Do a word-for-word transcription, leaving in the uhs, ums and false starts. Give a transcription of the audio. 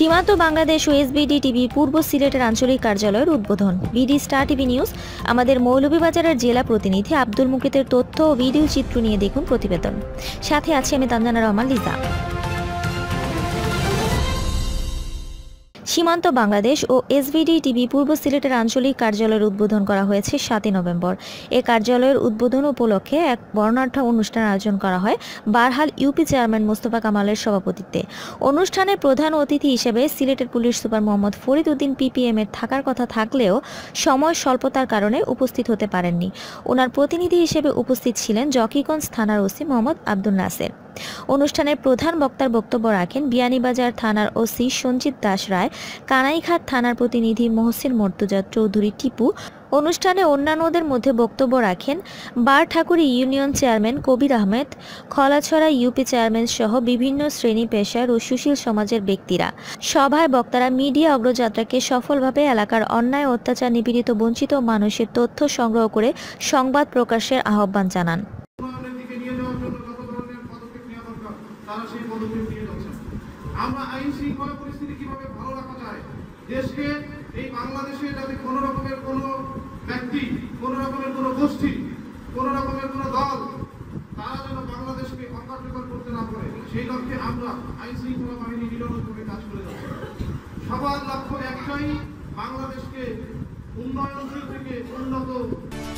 সীমান্ত বাংলাদেশ ও SBD TV পূর্ব সিলেটের আঞ্চলিক কার্যালয়ের উদ্বোধন। BD Star TV news. আমাদের মৌলভীবাজারের জেলা প্রতিনিধি আব্দুল মুকিতের তথ্য ও ভিডিও চিত্র নিয়ে দেখুন প্রতিবেদন। সাথে আছি আমি তানজানা রহমান লিজা। সীমান্ত বাংলাদেশ ও এসবিডি টিভি পূর্ব সিলেটের আঞ্চলিক কার্যালয়ের উদ্বোধন করা হয়েছে সাতই নভেম্বর। এ কার্যালয়ের উদ্বোধন উপলক্ষে এক বর্ণাঢ্য অনুষ্ঠান আয়োজন করা হয় বারহাল ইউপি চেয়ারম্যান মোস্তফা কামালের সভাপতিত্বে। অনুষ্ঠানে প্রধান অতিথি হিসেবে সিলেটের police super Mohammad Farid Uddin PPM এর থাকার কথা থাকলেও সময় স্বল্পতার কারণে উপস্থিত হতে পারেননি। ওনার প্রতিনিধি হিসেবে উপস্থিত ছিলেন জকিগঞ্জ থানার ওসি মোহাম্মদ আব্দুল নাসের। অনুষ্ঠানের প্রধান বক্তার বক্তব্য রাখেন বিয়ানীবাজার থানার ওসি সঞ্জিত দাস রায়, কানাইঘাট থানার প্রতিনিধি মহসিন মর্তুজা চৌধুরী টিপু। অনুষ্ঠানে অন্যান্যদের মধ্যে বক্তব্য রাখেন Barthakuri union chairman Kabir Ahmed, Khalachhara UP chairman সহ বিভিন্ন শ্রেণী পেশার ও সুশীল সমাজের ব্যক্তিরা। সভায় বক্তারা মিডিয়া অগ্রযাত্রাকে সফলভাবে এলাকার অন্যায়, অত্যাচার, নিপীড়িত, বঞ্চিত মানুষের তথ্য সংগ্রহ করে সংবাদ প্রকাশের আহ্বান জানান। আমরা আইন শৃঙ্খলা পরিস্থিতি কিভাবে ভালো রাখা যায়, দেশকে এই বাংলাদেশে যাতে কোনো রকমের কোনো ব্যক্তি, কোনো রকমের কোনো গোষ্ঠী, কোনো রকমের কোনো দল তারা যেন বাংলাদেশকে অকার্যকর করতে না পারে, সেই লক্ষ্যে আমরা আইন শৃঙ্খলা বাহিনী নিরন্তরভাবে কাজ করে যাচ্ছি। সবার লক্ষ্য একটাই, বাংলাদেশকে উন্নয়নশীল থেকে উন্নত